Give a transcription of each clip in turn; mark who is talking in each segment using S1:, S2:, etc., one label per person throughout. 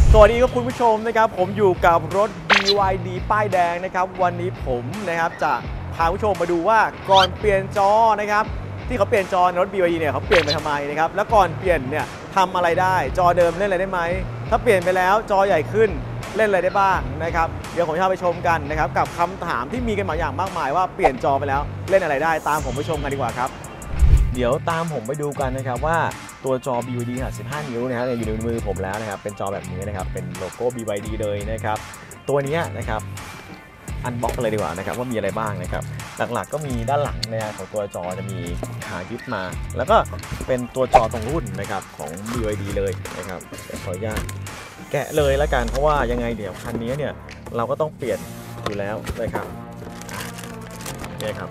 S1: สวัสดีครับคุณผู้ชมนะครับผมอยู่กับรถ BYD ป้ายแดงนะครับวันนี้ผมนะครับจะพาผู้ชมมาดูว่าก่อนเปลี่ยนจอนะครับที่เขาเปลี่ยนจอรถ BYD เนี่ยเขาเปลี่ยนไปทำไมนะครับแล้วก่อนเปลี่ยนเนี่ยทำอะไรได้จอเดิมเล่นอะไรได้ไหมถ้าเปลี่ยนไปแล้วจอใหญ่ขึ้นเล่นอะไรได้บ้างนะครับเดี๋ยวผมจะพาไปชมกันนะครับกับคำถามที่มีกันมาอย่างมากมายว่าเปลี่ยนจอไปแล้วเล่นอะไรได้ตามผมไปชมกันดีกว่าครับเดี๋ยวตามผมไปดูกันนะครับว่าตัวจอ BYD ขนาด 15 นิ้วนะฮะอยู่ในมือผมแล้วนะครับเป็นจอแบบนี้นะครับเป็นโลโก้ BYD เลยนะครับตัวนี้นะครับอันบ็อกกันเลยดีกว่านะครับว่ามีอะไรบ้างนะครับหลักๆก็มีด้านหลังนะของตัวจอจะมีขายึดมาแล้วก็เป็นตัวจอตรงรุ่นนะครับของ BYD เลยนะครับขออนุญาตแกะเลยแล้วกันเพราะว่ายังไงเดี๋ยวคันนี้เนี่ยเราก็ต้องเปลี่ยนอยู่แล้วนะครับนี่ครับ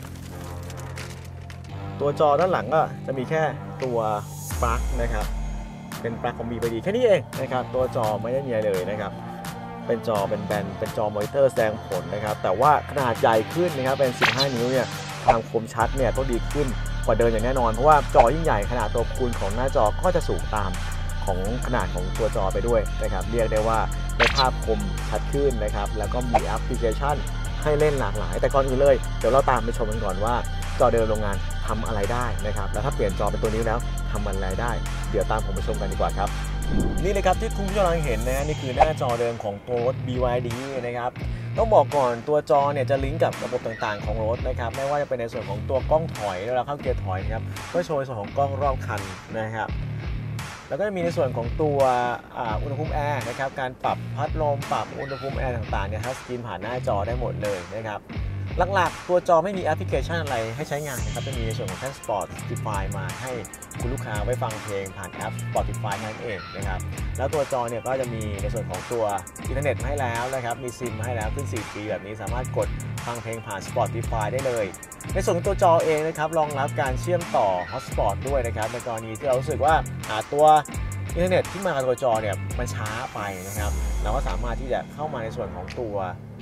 S1: ตัวจอด้านหลังก็จะมีแค่ตัวปลั๊กนะครับเป็นปลั๊กของ BYD แค่นี้เองนะครับตัวจอไม่ได้มีอะไรเลยนะครับเป็นจอเป็นแบนเป็นจอมอนิเตอร์แสดงผลนะครับแต่ว่าขนาดใหญ่ขึ้นนะครับเป็น 15 นิ้วเนี่ยความคมชัดเนี่ยต้องดีขึ้นกว่าเดิมอย่างแน่นอนเพราะว่าจอยิ่งใหญ่ขนาดตัวคูณของหน้าจอก็จะสูงตามของขนาดของตัวจอไปด้วยนะครับเรียกได้ว่าได้ภาพคมชัดขึ้นนะครับแล้วก็มีแอปพลิเคชันให้เล่นหลากหลายแต่ก่อนอื่นเลยเดี๋ยวเราตามไปชมกันก่อนว่าจอเดิมโรงงานทำอะไรได้นะครับแล้วถ้าเปลี่ยนจอเป็นตัวนี้แล้วทำอะไรได้เดี๋ยวตามผมไปชมกันดีกว่าครับนี่เลยครับที่คุณผู้ชมกำลังเห็นนะนี่คือหน้าจอเดิมของตัวรถ BYD นะครับต้องบอกก่อนตัวจอเนี่ยจะลิงก์กับระบบต่างๆของรถนะครับไม่ว่าจะเป็นในส่วนของตัวกล้องถอยแล้วเราเข้าเกียร์ถอยนะครับก็โชว์ในส่วนของกล้องรอบคันนะครับแล้วก็จะมีในส่วนของตัวอุณหภูมิแอร์นะครับการปรับพัดลมปรับอุณหภูมิแอร์ต่างๆเนี่ยทัชสกรีนผ่านหน้าจอได้หมดเลยนะครับหลักๆตัวจอไม่มีแอปพลิเคชันอะไรให้ใช้งานนะครับจะมีในส่วนของแค่ Spotify มาให้คุณลูกค้าไว้ฟังเพลงผ่านแอป Spotify นั่นเองนะครับแล้วตัวจอเนี่ยก็จะมีในส่วนของตัวอินเทอร์เน็ตมาให้แล้วนะครับมีซิมมาให้แล้วขึ้น 4G แบบนี้สามารถกดฟังเพลงผ่าน Spotify ได้เลยในส่วนของตัวจอเองนะครับรองรับการเชื่อมต่อ Hotspot ด้วยนะครับในกรณีที่เรารู้สึกว่าตัวอินเทอร์เน็ตที่มากับตัวจอเนี่ยมันช้าไปนะครับเราก็สามารถที่จะเข้ามาในส่วนของตัว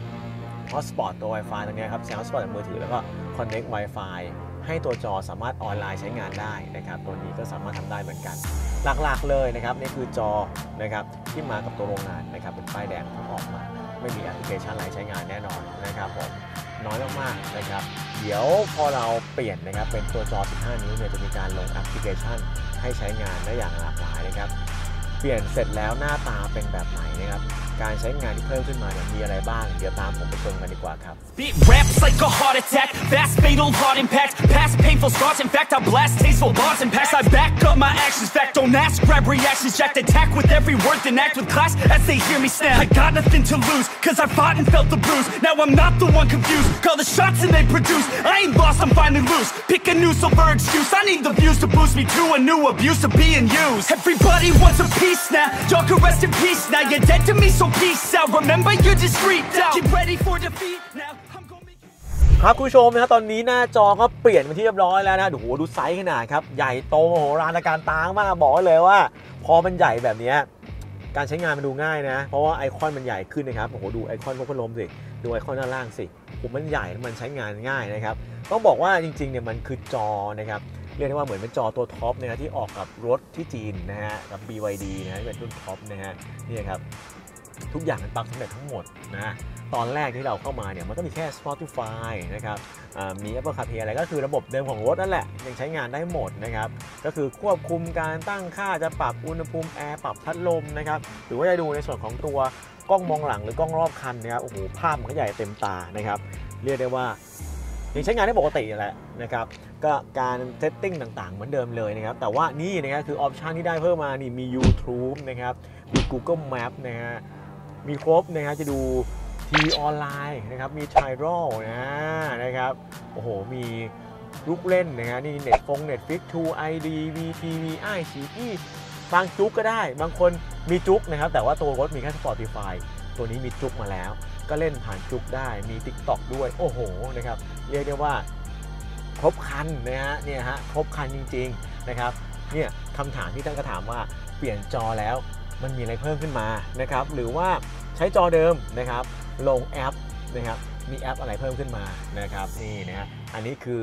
S1: Hotspot ตัว Wi-Fi ตรงนี้ครับใช้ Hotspot จากมือถือแล้วก็ Connect Wi-Fi ให้ตัวจอสามารถออนไลน์ใช้งานได้นะครับตัวนี้ก็สามารถทำได้เหมือนกันหลักๆเลยนะครับนี่คือจอนะครับที่มากับตัวโรงงานนะครับเป็นป้ายแดงที่ออกมาไม่มีแอปพลิเคชันอะไรใช้งานแน่นอนนะครับผมน้อยมากๆนะครับเดี๋ยวพอเราเปลี่ยนนะครับเป็นตัวจอ 15 นิ้วเนี่ยจะมีการลงแอปพลิเคชันให้ใช้งานได้อย่างหลากหลายนะครับเปลี่ยนเสร็จแล้วหน้าตาเป็นแบบไหนนะครับการใช้งานที่เพิ่มขึ้นมาเนี่ยมีอะไรบ้างเดี๋ยวตามผมไปชมกันดีกว่าครับ
S2: Beat raps like a heart attack, fast fatal heart impact, past painful scars. In fact, I blast tasteful bars and packs. I back up my actions, fact don't ask, grab reactions, jacked attack with every word, then act with class as they hear me snap. I got nothing to lose, cause I fought and felt the bruise. Now I'm not the one confused, call the shots and they produce. I ain't lost, I'm finally loose. Pick a new silver excuse. I need the views to boost me to a new abuse of being used. Everybody wants a piece now, y'all can rest in peace now. You're dead to me, so peace out. Remember you're discreet out. Get ready for defeat now.
S1: ครับคุณผู้ชมนะครับตอนนี้หน้าจอก็เปลี่ยนเป็นที่เรียบร้อยแล้วนะดูไซส์ขนาดครับใหญ่โตมโหฬารการตามากบอกเลยว่าพอมันใหญ่แบบนี้การใช้งานมันดูง่ายนะเพราะว่าไอคอนมันใหญ่ขึ้นนะครับโอ้โหดูไอคอนพวกพัดลมสิดูไอคอนด้านล่างสิผมมันใหญ่มันใช้งานง่ายนะครับต้องบอกว่าจริงๆเนี่ยมันคือจอนะครับเรียกได้ว่าเหมือนเป็นจอตัวท็อปนะที่ออกกับรถที่จีนนะฮะกับ BYD นะเป็นรุ่นท็อปนะฮะนี่ครับทุกอย่างมันปรับสำเร็จทั้งหมดนะตอนแรกที่เราเข้ามาเนี่ยมันก็มีแค่ Spotify นะครับมี Apple CarPlay อะไรก็คือระบบเดิมของรถนั่นแหละยังใช้งานได้หมดนะครับก็คือควบคุมการตั้งค่าจะปรับอุณหภูมิแอร์ปรับพัดลมนะครับหรือว่าจะดูในส่วนของตัวกล้องมองหลังหรือกล้องรอบคันนะครับโอ้โหภาพมันก็ใหญ่เต็มตานะครับเรียกได้ว่ายังใช้งานได้ปกติแหละนะครับก็การเซตติ้งต่างๆเหมือนเดิมเลยนะครับแต่ว่านี่นะครับคือออปชันที่ได้เพิ่มมานี่มี YouTube นะครับมี Google Map นะฮะมีครบนะครับจะดูทีวีออนไลน์นะครับมีไทรอลนะครับโอ้โหมีลูกเล่นนะฮะนี่เน็ตฟิก True ID VTV iQIYI บางจุกก็ได้บางคนมีจุกนะครับแต่ว่าตัวรถมีแค่ Spotify ตัวนี้มีจุกมาแล้วก็เล่นผ่านจุกได้มี TikTok ด้วยโอ้โหนะครับเรียกได้ว่าครบคันนะฮะเนี่ยฮะครบคันจริงๆนะครับเนี่ยคำถามที่ท่านก็ถามว่าเปลี่ยนจอแล้วมันมีอะไรเพิ่มขึ้นมานะครับหรือว่าใช้จอเดิมนะครับลงแอปนะครับมีแอปอะไรเพิ่มขึ้นมานะครับนี่นะฮะอันนี้คือ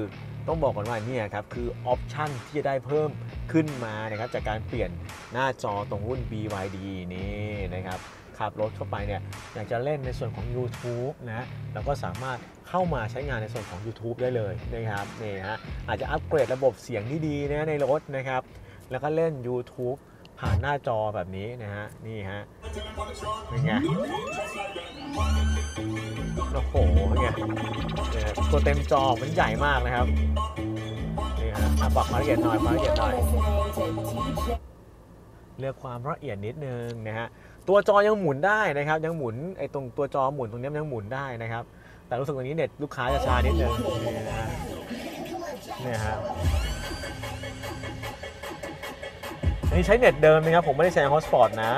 S1: ต้องบอกก่อนว่านี่ครับคือออปชันที่จะได้เพิ่มขึ้นมานะครับจากการเปลี่ยนหน้าจอตรงรุ่น BYD นี่นะครับขับรถเข้าไปเนี่ยอยากจะเล่นในส่วนของ YouTube นะเราก็สามารถเข้ามาใช้งานในส่วนของ YouTube ได้เลยนะครับนี่ฮะอาจจะอัปเกรดระบบเสียงที่ดีนะในรถนะครับแล้วก็เล่น YouTube ผ่านหน้าจอแบบนี้นะฮะนี่ฮะเป็นไงโอ้โหเป็นไงตัวเต็มจอมันใหญ่มากนะครับนี่ฮะปรับความละเอียดหน่อยความละเอียดหน่อยเลือกความละเอียดนิดนึงนะฮะตัวจอยังหมุนได้นะครับยังหมุนไอ้ตรงตัวจอหมุนตรงนี้ยังหมุนได้นะครับแต่รู้สึกตรงนี้เน็ตลูกค้าจะช้านิดนึงนี่นะฮะเนี่ยฮะอันนี้ใช้เน็ตเดิมนะครับผมไม่ได้ใช้ฮอตสปอตนะ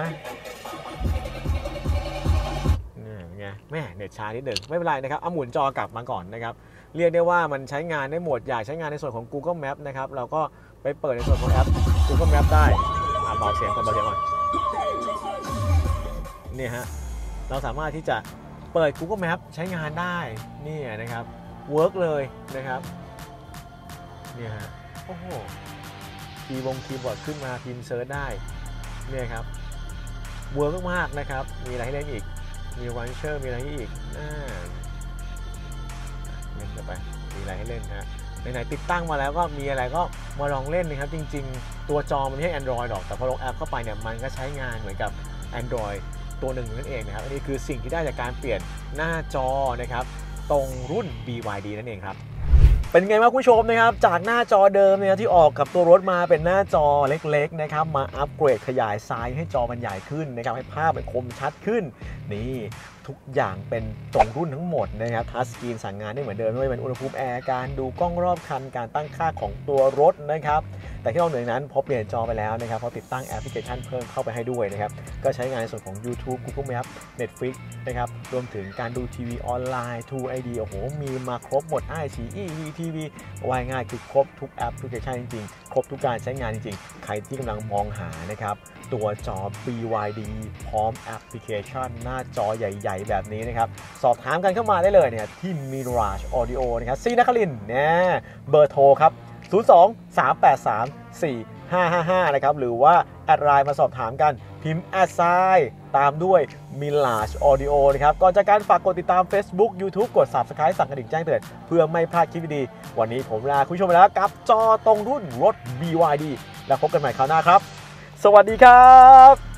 S1: ไงแม่เน็ตช้านิดหนึ่งไม่เป็นไรนะครับเอาหมุนจอกลับมาก่อนนะครับเรียกได้ว่ามันใช้งานได้หมดอยากใช้งานในส่วนของ Google Map นะครับเราก็ไปเปิดในส่วนของแอป Google Map ได้เบาเสียงก่อนนี่ฮะเราสามารถที่จะเปิด Google Map ใช้งานได้นี่นะครับเวิร์กเลยนะครับนี่ฮะโอ้โหคีย์บอร์ดขึ้นมาพิมพ์เซิร์ชได้เนี่ยครับเวิร์กมากนะครับมีอะไรให้เล่นอีกมีวันเชอร์มีอะไรอีกเล่นไปมีอะไรให้เล่นฮะไหนๆติดตั้งมาแล้วก็มีอะไรก็มาลองเล่นนะครับจริงๆตัวจอมันไม่ใช่ Android หรอกแต่พอลงแอปเข้าไปเนี่ยมันก็ใช้งานเหมือนกับ Android ตัวหนึ่งนั่นเองนะครับอันนี้คือสิ่งที่ได้จากการเปลี่ยนหน้าจอนะครับตรงรุ่น BYD นั่นเองครับเป็นไงบ้างคุณผู้ชมนะครับจากหน้าจอเดิมเนี่ยที่ออกกับตัวรถมาเป็นหน้าจอเล็กๆนะครับมาอัปเกรดขยายไซส์ให้จอมันใหญ่ขึ้นนะครับให้ภาพมันคมชัดขึ้นนี่ทุกอย่างเป็นตรงรุ่นทั้งหมดนะครับทัชสกรีนสั่งงานได้เหมือนเดิมไม่ว่าเป็นอุณหภูมิแอร์การดูกล้องรอบคันการตั้งค่าของตัวรถนะครับแต่ที่นอกเหนือนั้นพอเปลี่ยนจอไปแล้วนะครับพอติดตั้งแอปพลิเคชันเพิ่มเข้าไปให้ด้วยนะครับก็ใช้งานในส่วนของ YouTube Google Map Netflix นะครับรวมถึงการดูทีวีออนไลน์ True ID โอ้โหมีมาครบหมด iQIYI VTV ว่าง่ายคือครบทุกแอปพลิเคชันจริงๆครบทุกการใช้งานจริงๆใครที่กำลังมองหานะครับตัวจอ BYD พร้อมแอปพลิเคชันหน้าจอใหญ่ๆแบบนี้นะครับสอบถามกันเข้ามาได้เลยเนี่ยที่ Mirage Audio นะครับศรีนครินทร์เนี่ยเบอร์โทรครับ02-383-4555นะครับหรือว่าแอดไลน์มาสอบถามกันพิมพ์แอดไซน์ตามด้วย Mirage Audio นะครับก่อนจากการฝากกดติดตาม Facebook YouTube กด Subscribe สั่งกระดิ่งแจ้งเตือนเพื่อไม่พลาดคลิปดีๆวันนี้ผมลาคุณผู้ชมไปแล้วกับจอตรงรุ่นรถ BYD แล้วพบกันใหม่คราวหน้าครับสวัสดีครับ